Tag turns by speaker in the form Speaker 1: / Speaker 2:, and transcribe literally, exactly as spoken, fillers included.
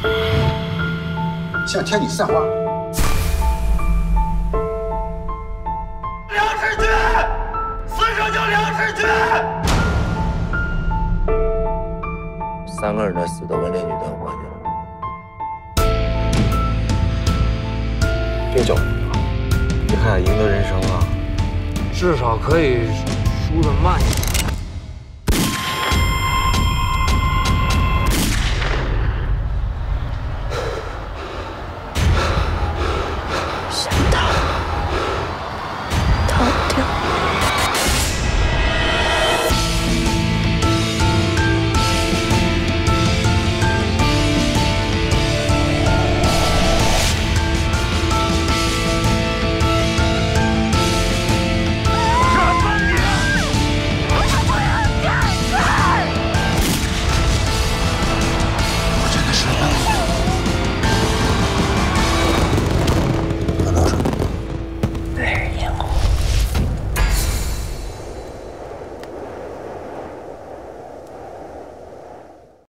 Speaker 1: 向天女散花。
Speaker 2: 梁世军，死者叫梁世军。
Speaker 3: 三个人的死都跟邻居断关系了。
Speaker 4: 这叫什么？你看赢得人生啊，
Speaker 5: 至少可以输得慢一点。